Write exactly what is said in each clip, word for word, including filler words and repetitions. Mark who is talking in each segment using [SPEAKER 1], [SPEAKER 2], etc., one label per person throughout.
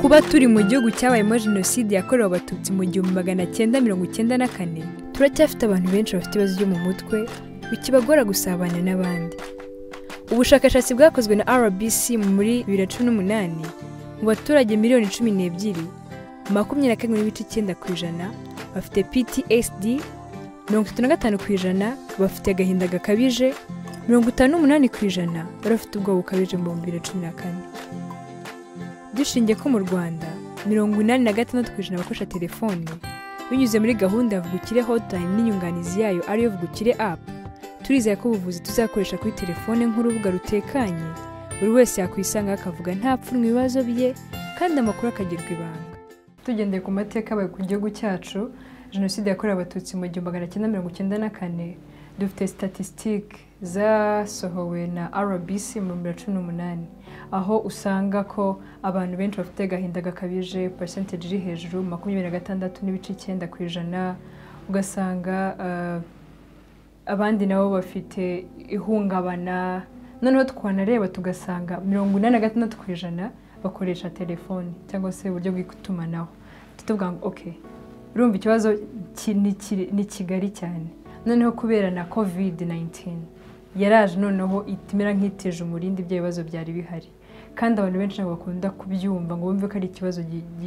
[SPEAKER 1] Kuba turi mu gihugu cyabayemo jenoside yakorewe abatutsi mu gihumbi magana cyenda mirongo icyenda na kane, turacyafite abantu benshi bafite ibibazo byo mu mutwe bikibagora gusabana n'abandi. Ubushakashatsi bwakozwe na R B C muri bibiri na cumi n'umunani mu baturage miliyoni cumi n'ebyiri, makumyabiri na kane n'ibice icyenda ku ijana bafite P T S D, mirongo itatu na gatanu ku ijana bafite agahinda gakabije, mirongo itanu n'umunani ku ijana barafite ubwoba bukabije mu bibiri na cumi na kane. Dushingiye ko mu Rwanda mirongo inani na gatandatu ku ijana bakoresha telefone binyuze muri gahunda ya Vugukire Hotline n'inyunganizi yayo ariyo Vugukire App, turizeye ko ubuvuzi tuzakoresha kuri telefone nk'urubuga rutekanye buri wese yakwisanga akavuga nta pfunwe ibibazo bye kandi amakuru akagirwa ibanga. Tugendeye ku mateka yabaye ku gihugu cyacu, jenoside yakorewe abatutsi mu gihumbi magana cyenda mirongo icyenda na kane, dufite statistique zasohowe na R B C mu bibiri na cumi n'umunani, aho usanga ko abantu benshi bafite agahinda gakabije, percentage iri hejuru makumyabiri na gatandatu n'ibice icyenda ku ijana, ugasanga uh, abandi nabo bafite ihungabana. Noneho twanareba tugasanga mirongo inani na gatandatu ku ijana bakoresha telefone cyangwa se uburyo bw'itumanaho. Tuvuga ngo okay, urumva ikibazo ni kigari cyane. Noneho kubera na covid nineteen yaraje, noneho itimera nk'iteje umurindi by'ibibazo byari bihari, kandi abantu benshi ntabwo bakunda kubyumva ngo bumve ko ari ikibazo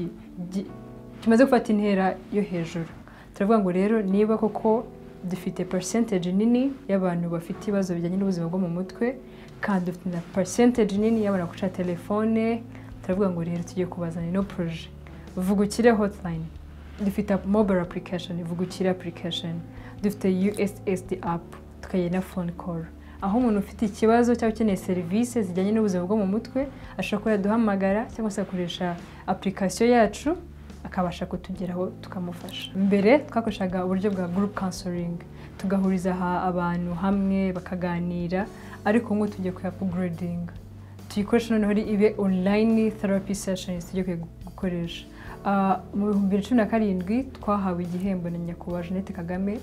[SPEAKER 1] kimaze gufata intera yo hejuru. Turavuga ngo rero niba koko dufite percentage nini y'abantu bafite ibibazo bijyanye n'ubuzima bwo mu mutwe, kandi dufite na percentage nini y'abantu bakoresha telefone, turavuga ngo rero tugiye kubazana ino projet Vugukire Hotline. Dufite mobile application, Vugukire application, dufite U S S D app, tukagira na phone call, aho umuntu ufite ikibazo cyangwa ukeneye services zijyanye n'ubuzima bwo mu mutwe ashobora kuduhamagara cyangwa se akoresha application yacu akabasha kutugeraho tukamufasha. Mbere twakoreshaga uburyo bwa group counseling, tugahuriza abantu hamwe bakaganira, ariko ngo tugiye ku upgrading, tuyikoresha noneho ibe online therapy sessions tugiye gukoresha. Mu bihumbi bibiri na cumi na karindwi twahawe igihembo na Nyakubahwa Jeannette Kagame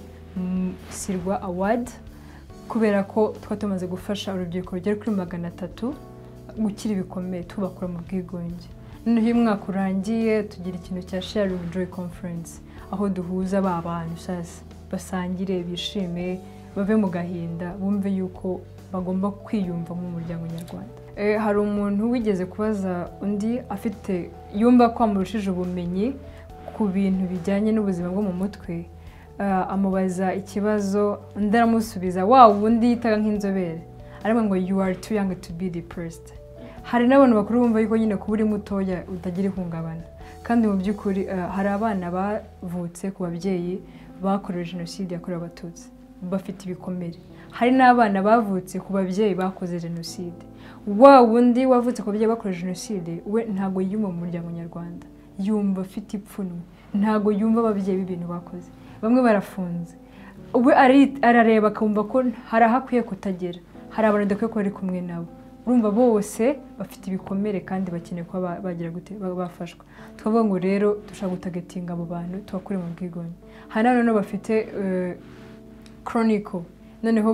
[SPEAKER 1] Sirwa Award, kubera ko twari tumaze gufasha urubyiruko rugera kuri magana atatu gukira ibikomere tubakura mu bwigunge. Noneho uyu mwaka urangiye tugira ikintu cya Sharing Joy Conference, aho duhuza ba bantu sasa basangire, bishime, bave mu gahinda, bumve yuko bagomba kwiyumva mu muryango nyarwanda. Eh, hari umuntu wigeze kubaza undi afite yumva ko amurushije ubumenyi ku bintu bijyanye n'ubuzima bwo mu mutwe, uh, amubaza ikibazo undi aramusubiza wa wundi yitaga nk'inzobere, arimo ngo you are too young to be depressed. Hari n'abantu bakuru bumva yuko nyine kuba uri mutoya utagira ihungabana, kandi mu by'ukuri uh, hari abana bavutse ku babyeyi bakorewe jenoside yakorewe abatutsi bafite ibikomere. Hari n'abana bavutse ku babyeyi bakoze jenoside. Wa wundi wavutse ku babyeyi bakorewe jenoside we ntago yumva mu muryango nyarwanda, yumva afite ipfunwe, ntago yumva ababyeyi b'ibintu bakoze. Bamwe barafunze, we arareba akumva ko hari ahakwiye kutagera, hari abantu dakwiye ko bari kumwe nabo. Urumva bose bafite ibikomere kandi bakeneye ko bagira gute bafashwa. Twavuga ngo rero dushaka gutagetinga abo bantu tubakure mu bwigunge. Hari n'abantu bafite uh, chronic, noneho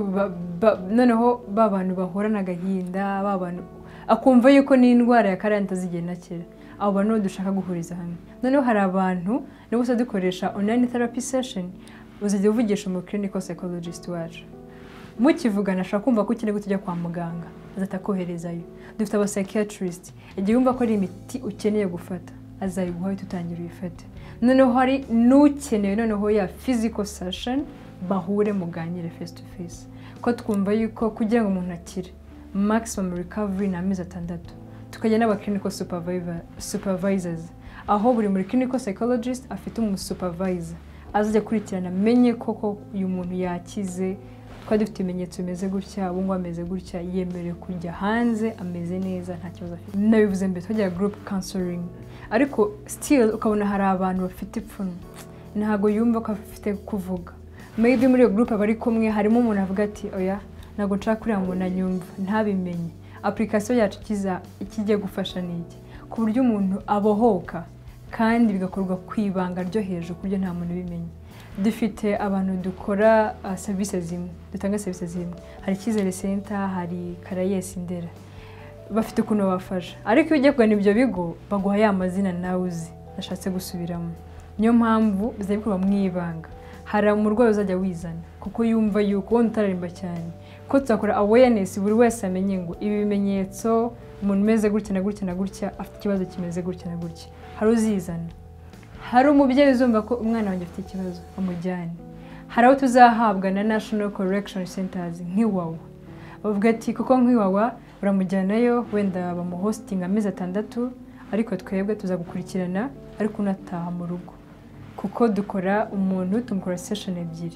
[SPEAKER 1] noneho ba bantu bahora n'agahinda, ba bantu akumva yuko ni indwara ya karanta zigenda kera. Abo bantu dushaka guhuriza hamwe. Noneho hari abantu nibo se dukoresha online therapy session, uzajya uvugisha mu clinical psychologist wacu, mukivugana ashaka kumva ko ukeneye kujya kwa muganga azatakoherezayo. Dufite aba psychiatrist, igihe yumva ko ari imiti ukeneye gufata azayiguha tutangira uyifate. Noneho hari n'ukeneye noneho ya physical session, bahure muganire face to face, ko twumva yuko kugira ngo umuntu akire maximum recovery na amezi atandatu. Tukajya n'aba clinical supervisor supervisors, aho buri muri clinical psychologist afite umu supervisor azajya kurikirana menye koko uyu muntu yakize, kwa dufite ibimenyetso bimeze gutya, ubu ngo ameze gutya, yemerewe kujya hanze ameze neza nta kibazo afite. Nabivuze mbere twagira group counseling, ariko still ukabona hari abantu bafite ipfunwe, ntago yumva ko afite kuvuga. Maybe muri iyo group abari kumwe harimo umuntu avuga ati oya nago nshaka kuri umuntu anyumva ntabimenye. Application yacu kiza ikijye gufasha niki ku buryo umuntu abohoka kandi bigakorwa kwibanga ryo hejuru kuryo nta muntu bimenye. Dufite abantu dukora uh, services zimwe, dutanga services zimwe. Hari Kizere Center, hari Karayesi Ndera. bafite ukuntu babafasha ariko iyo ugiye kugana ibyo bigo baguha ya mazina nawe uzi nashatse gusubiramo niyo mpamvu bizajya bikorwa mu ibanga hari umurwayi uzajya wizana kuko yumva yuko wenda utararimba cyane ko tuzakora awareness buri wese amenye ngo ibi bimenyetso umuntu umeze gutya na gutya na gutya afite ikibazo kimeze gutya na gutya hari uzizana hari umubyeyi uzumva ko umwana wanjye afite ikibazo amujyane hari aho tuzahabwa na National Correction Centers nk'iwawa bavuga ati kuko nk'iwawa uramujyanayo wenda bamuhostinga amezi atandatu ariko twebwe tuzagukurikirana ariko unataha mu rugo kuko dukora umuntu tumukora session ebyiri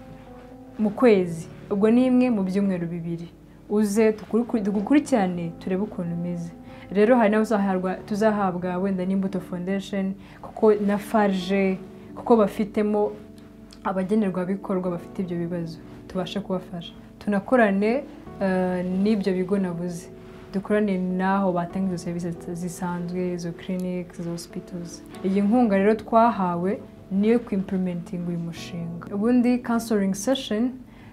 [SPEAKER 1] mu kwezi ubwo ni imwe mu byumweru bibiri uze tugukurikirane turebe ukuntu umeze rero hari nawe uzahabwa tuzahabwa wenda n'Imbuto Foundation kuko na Farge kuko bafitemo abagenerwa bikorwa bafite ibyo bibazo tubashe kubafasha tunakorane n'ibyo bigo navuze dukorane naho batanga izo services zisanzwe izo clinics izo hospitals iyi nkunga rero twahawe niyo ku implementing uyu mushinga ubundi counseling session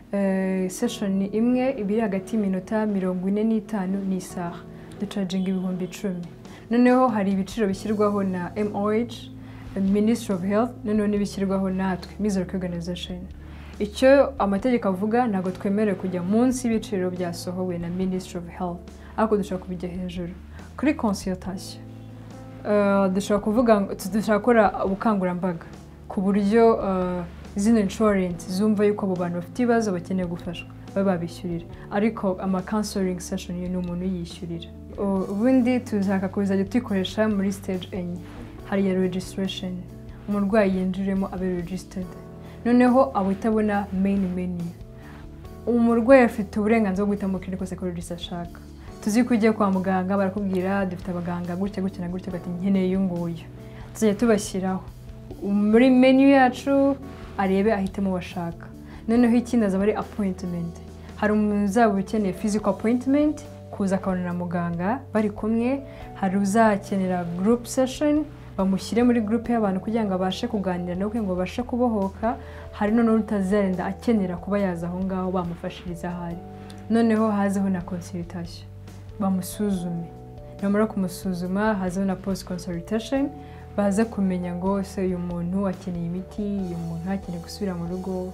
[SPEAKER 1] uh, session imwe ibiri hagati y'iminota mirongo ine n'itanu n'isaha ducharginga ibihumbi icumi noneho hari ibiciro bishyirwaho na M O H Ministry of Health noneho n'ibishyirwaho natwe Mizerk Organization icyo amategeko avuga ntabwo twemerewe kujya munsi y'ibiciro byasohowe na Ministry of Health ariko dushaka kubijya hejuru kuri consultation uh, dushaka kuvuga dushaka gukora ubukangurambaga ku buryo uh, zino insurance zumva yuko abo bantu bafite ibibazo bakeneye gufashwa baba babishyurira ariko ama counseling session ni umuntu yishyurira ubundi tuzaka kuzajya tuyikoresha muri stage enye hari ya registration umurwayi yinjiremo abe registered noneho abo itabona main menu umurwayi afite uburenganzira bwo guhitamo clinical psychologist ashaka tuzi ko ugiye kwa muganga barakubwira dufite abaganga gutya gutya na gutya gati nkeneye uyunguye tuzajya tubashyiraho muri menu yacu arebe ahitemo washaka noneho ikindi azaba ari appointment hari umuntu uzaba ukeneye physical appointment kuza akabonana muganga bari kumwe hari uzakenera group session bamushyire muri group y'abantu kugira ngo abashe kuganira no ngo babashe kubohoka hari none utazarenda akenera kuba yaza aho ngaho bamufashiriza hari noneho hazeho na consultation bamusuzume nyamara kumusuzuma hazeho na post consultation baze kumenya ngo se uyu muntu akeneye imiti uyu muntu akeneye gusubira mu rugo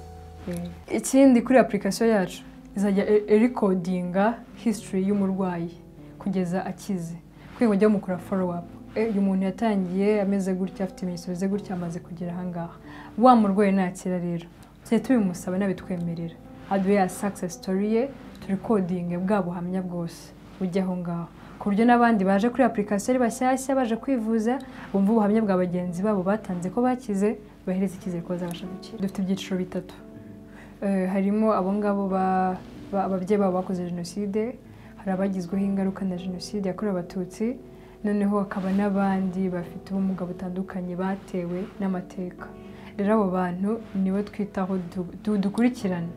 [SPEAKER 1] ikindi kuri application yacu izajya recordinga history y'umurwayi kugeza akize kuko ngo mukora follow up uyu muntu yatangiye ameze gutya afite ibimenyetso bize gutya amaze kugera aha ngaha wa murwayi nakira rero tujye tubimusaba n'abitwemerera aduhe ya success story ye turecordinge bwa buhamya bwose ujya aho ngaho ku buryo n'abandi baje kuri application bashyashya baje kwivuza bumva ubuhamya bwa bagenzi babo batanze ko bakize bahereza icyizere ko bazabasha gukira dufite ibyiciro bitatu harimo abo ngabo ababyeyi babo bakoze jenoside hari abagizweho ingaruka na jenoside yakorewe abatutsi noneho hakaba n'abandi bafite ubumuga butandukanye batewe n'amateka rero abo bantu nibo twitaho dukurikirana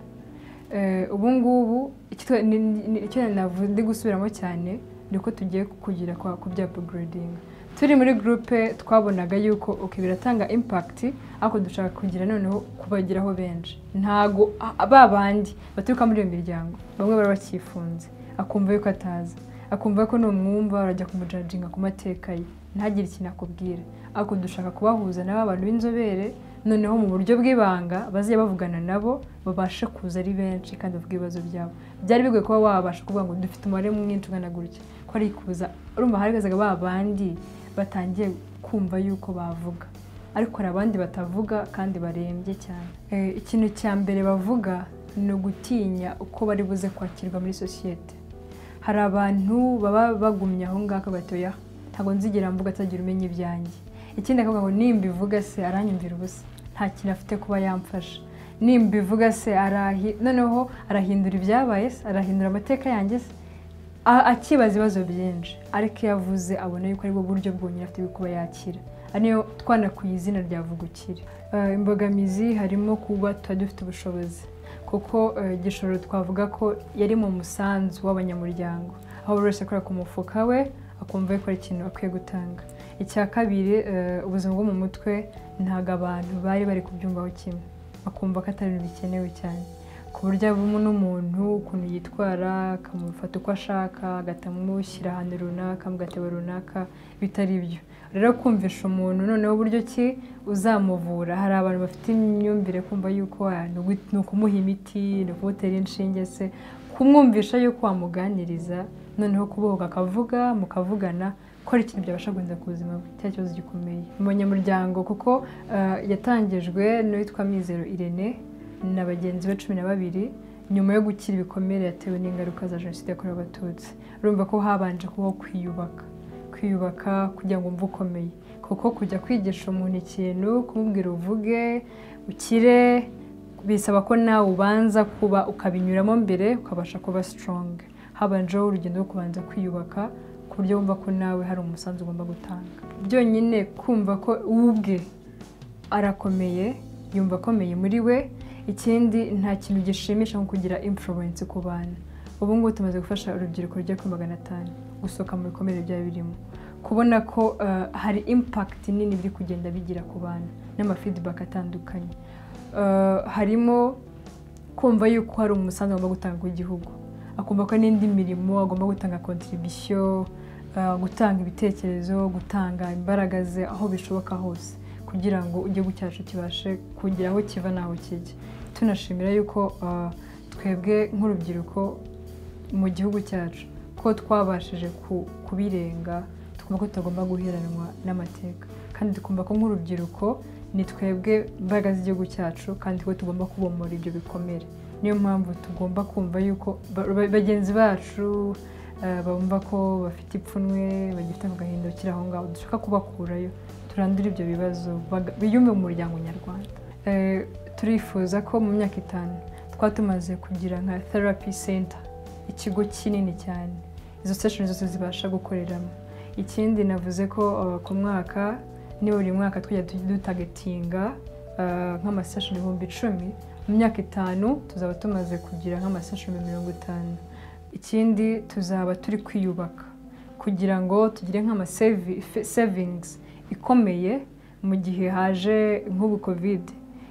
[SPEAKER 1] ubu ngubu icyo navuze gusubiramo cyane niko tugiye kugira ku bya upgrading turi muri groupe twabonaga yuko okay biratanga impact ako dushaka kugira noneho kubagiraho benshi ntago babandi baturuka muri iyo miryango bamwe bari bakifunze akumva yuko ataza akumva ko no mwumva arajya kumujudginga ku mateka ye ntagire ikintu akubwira ako dushaka kubahuza n'abantu b'inzobere noneho mu buryo bw'ibanga baziye bavugana nabo babashe kuza ari benshi kandi bavuga ibibazo byabo byari bigoye kuba wabasha kuvuga ngo dufite umubare mwinshi ungana gutya ko ari kuza urumva harigazaga babandi batangiye kumva yuko bavuga ariko hari abandi batavuga kandi barembye cyane ikintu cya mbere bavuga ni ugutinya uko bari buze kwakirwa muri societe hari abantu baba bagumye aho ngaho batoya ntago nzigera mvuga atagira umenye ibyanjye ikindi akavuga ngo nimba ivuga se aranyumvira ubusa nta kintu afite kuba yamfasha nimba ivuga se arahi noneho arahindura ibyabaye se arahindura amateka yanjye se akibaza ibibazo byinshi ariko yavuze abona yuko aribwo buryo bwonyine afite bwo kuba yakira ariyo twanakuye izina rya Vugukire imbogamizi harimo kuba tuba dufite ubushobozi kuko igishoro twavuga ko yari mu musanzu w'abanyamuryango aho buri wese akora ku mufuka we akumva ko ari ikintu akwiye gutanga icya kabiri ubuzima bwo mu mutwe ntago abantu bari bari kubyumvaho kimwe bakumva ko atari bikenewe cyane ku buryo abamo n'umuntu ukuntu yitwara akamufata uko ashaka agatamushyira ahantu runaka mu gatebo runaka bitari ibyo. Rero kumvisha umuntu noneho uburyo ki uzamuvura. Hari abantu bafite imyumvire kumva yuko ni ukumuha imiti, ni ukumutera inshinge se, kumwumvisha yuko wamuganiriza noneho kubohoka akavuga mukavugana ko ari ikintu byabasha guhindura ku buzima bwe, cya kibazo gikomeye. Umunyamuryango kuko yatangijwe n'uwitwa Mizero Irene na bagenzi be cumi na babiri nyuma yo gukira ibikomere yatewe n'ingaruka za Jenoside yakorewe Abatutsi. Urumva ko habanje kubaho kwiyubaka kwiyubaka kugira ngo umve ukomeye, kuko kujya kwigisha umuntu ikintu kumubwira uvuge ukire bisaba ko nawe ubanza kuba ukabinyuramo mbere ukabasha kuba strong. Habanjeho urugendo rwo kubanza kwiyubaka ku buryo wumva ko nawe hari umusanzu ugomba gutanga. Byonyine kumva ko ubwe arakomeye, yumva akomeye muri we. Ikindi nta kintu gishimisha nko kugira influence ku bana. Ubu ngubu tumaze gufasha urubyiruko rujya kuri magana atanu gusohoka mu bikomere byari birimo, kubona ko uh, hari impact nini biri kugenda bigira ku bana n'ama feedback atandukanye. Uh, harimo kumva yuko hari umusanzu agomba gutanga ku gihugu, akumva ko n'indi mirimo agomba gutanga contribution, uh, gutanga ibitekerezo, gutanga imbaraga ze aho bishoboka hose kugira ngo igihugu cyacu kibashe kugira aho kiva naho kijya. Tunashimira yuko uh, twebwe nk'urubyiruko mu gihugu cyacu ko twabashije kubirenga, tukumva ko tutagomba guheranwa n'amateka, kandi tukumva ko nk'urubyiruko ni twebwe imbaraga z'igihugu cyacu kandi ko tugomba kubomora ibyo bikomere. Niyo mpamvu tugomba kumva yuko bagenzi bacu bumva ko bafite ipfunwe, bagifite agahinda kiri aho ngaho, dushaka kubakurayo turandura ibyo bibazo biyumve mu muryango nyarwanda. Turifuza ko mu myaka itanu twaba tumaze kugira nka therapy center, ikigo kinini cyane izo session zose zibasha gukoreramo. Ikindi navuze ko uh, ku mwaka ni buri mwaka twajya dutagetinga uh, nk'ama session ibihumbi icumi, mu myaka itanu tuzaba tumaze kugira nk'ama session mirongo itanu. Ikindi tuzaba turi kwiyubaka kugira ngo tugire nk'ama savings ikomeye mu gihe haje nk'ubu covid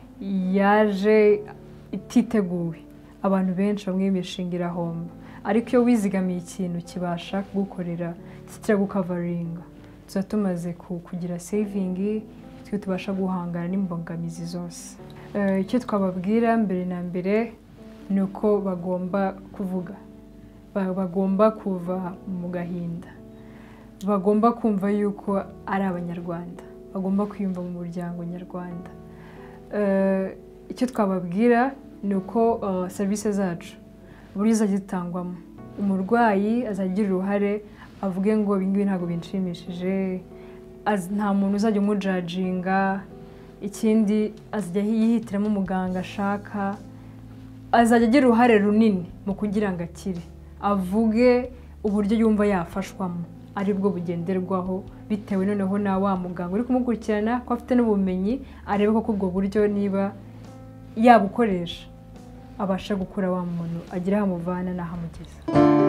[SPEAKER 1] yaje ititeguwe, abantu benshi bamwe bishingira homba, ariko iyo wizigamiye ikintu kibasha kugukorera kitira gukavaringa, tuza tumaze kugira saving twe tubasha guhangana n'imbogamizi zose. Uh, icyo twababwira mbere na mbere ni uko bagomba kuvuga, bagomba kuva mu gahinda, bagomba kumva yuko ari abanyarwanda, bagomba kwiyumva mu muryango nyarwanda. Uh, icyo twababwira ni uko uh, service zacu buri zagitangwamo, umurwayi azagira uruhare avuge ngo ibingibi ntabwo binshimishije, nta muntu uzajya umujajinga. Ikindi azajya yihitiramo umuganga ashaka, azajya agira uruhare runini mu kugira ngo akire, avuge uburyo yumva yafashwamo aribwo bugenderwaho bitewe noneho na wa muganga uri kumukurikirana ko afite n'ubumenyi, arebe ko ubwo buryo niba yabukoresha abasha gukura wa muntu agira hamuvana n'ahamugeza.